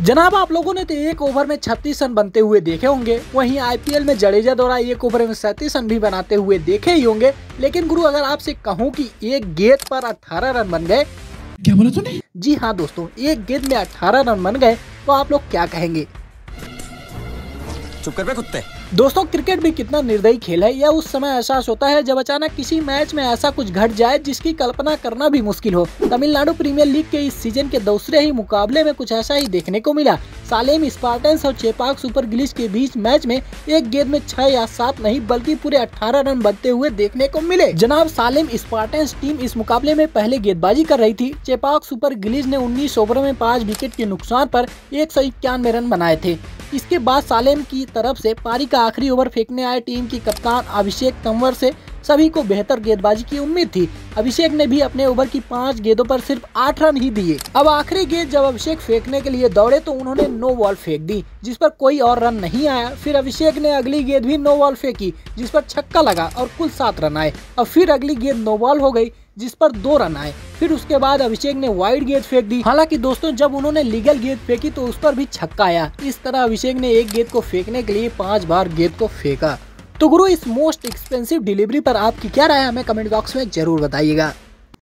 जनाब आप लोगों ने तो एक ओवर में 36 रन बनते हुए देखे होंगे, वहीं आईपीएल में जडेजा द्वारा एक ओवर में 37 रन भी बनाते हुए देखे ही होंगे। लेकिन गुरु अगर आपसे कहूं कि एक गेंद पर 18 रन बन गए, क्या बोला तूने? जी हाँ दोस्तों, एक गेंद में 18 रन बन गए तो आप लोग क्या कहेंगे? चुप कर बे कुत्ते। दोस्तों क्रिकेट भी कितना निर्दयी खेल है, यह उस समय एहसास होता है जब अचानक किसी मैच में ऐसा कुछ घट जाए जिसकी कल्पना करना भी मुश्किल हो। तमिलनाडु प्रीमियर लीग के इस सीजन के दूसरे ही मुकाबले में कुछ ऐसा ही देखने को मिला। सालेम स्पार्टन्स और चेपाक सुपर गिल्स के बीच मैच में एक गेंद में 6 या 7 नहीं बल्कि पूरे 18 रन बनते हुए देखने को मिले। जनाब सालेम स्पार्टन्स टीम इस मुकाबले में पहले गेंदबाजी कर रही थी। चेपाक सुपर गिल्स ने 19 ओवरों में 5 विकेट के नुकसान पर 191 रन बनाए थे। इसके बाद सालेम की तरफ से पारी का आखिरी ओवर फेंकने आए टीम की कप्तान अभिषेक तंवर से सभी को बेहतर गेंदबाजी की उम्मीद थी। अभिषेक ने भी अपने ओवर की 5 गेंदों पर सिर्फ 8 रन ही दिए। अब आखिरी गेंद जब अभिषेक फेंकने के लिए दौड़े तो उन्होंने नो बॉल फेंक दी, जिस पर कोई और रन नहीं आया। फिर अभिषेक ने अगली गेंद भी नो बॉल फेंकी, जिस पर छक्का लगा और कुल 7 रन आए। अब फिर अगली गेंद नो बॉल हो गई, जिस पर 2 रन आए। फिर उसके बाद अभिषेक ने वाइड गेंद फेंक दी। हालांकि दोस्तों जब उन्होंने लीगल गेंद फेंकी तो उस पर भी छक्का आया। इस तरह अभिषेक ने एक गेंद को फेंकने के लिए 5 बार गेंद को फेंका। तो गुरु इस मोस्ट एक्सपेंसिव डिलीवरी पर आपकी क्या राय है, हमें कमेंट बॉक्स में जरूर बताइएगा।